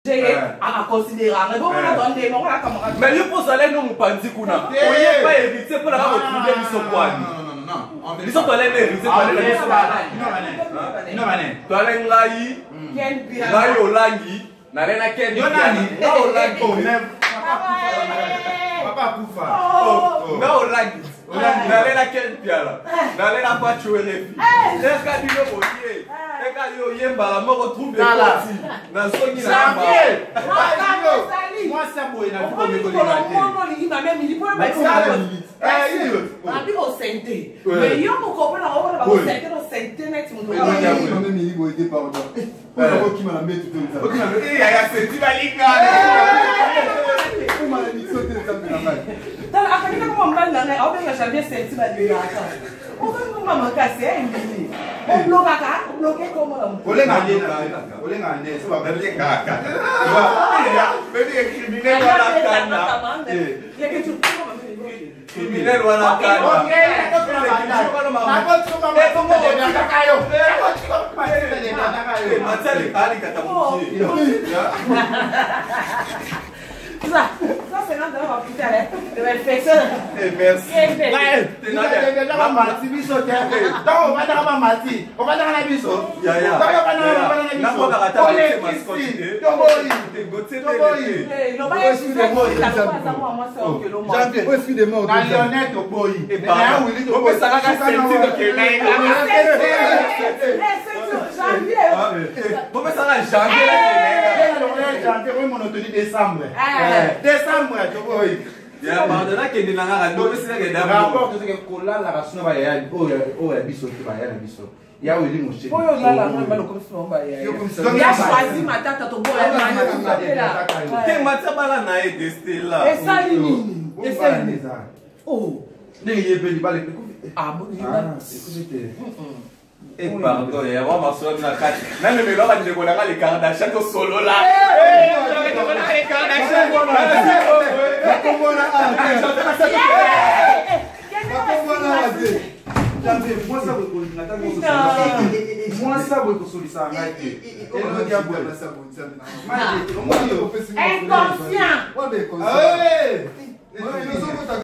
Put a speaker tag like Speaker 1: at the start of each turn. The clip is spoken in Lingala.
Speaker 1: à considérer.
Speaker 2: Mais il faut aller nous penser qu'on a. Oye pas éviter pour la retrouver ils sont quoi? Non. Ils sont allés éviter pour aller. Non. Toi les ngai. Ngai olangi. Na lena ken. Na olangi. Papa kufa. Na olangi. Na lena ken piala. Na lena pas tuer les filles. C'est quand il est botier. C'est quand il est yemba mo retrouve les petits. Na songi na ba. Moi ça boy na ko me ko les mais yo mo comprendre on va ko sentir no sentir net mo no même il go aider pardon on qui m'a mis tout ça OK il y a senti balinga comment la mission de ça de la main dans après comment on va là on va jamais senti balinga on va comment casser on bloquer comment on ngane c'est pas bien kaka tu vois mais criminel wala kana il y a que tu criminel wala kana ça c'est là dans la putain de réflexion. Merci. Décembre, tu vois. Il y a maintenant qu'il y a un rapport de ce que Kola la race va y aller au biso qui va y aller biso. Il y a où il est moché. Oh là là, comme ça il a choisi ma tata to boy. T'es matin bala na e desté là. Et ça ni. Et ça ni. Oh. Ne y est pas les ah bon, écoutez. Et pardon, il y a vraiment ça na carte. Même mais là on dit qu'on a les cartes d'achat au solo là. Les cartes d'achat. Moi ça vous consoler ça inconscient.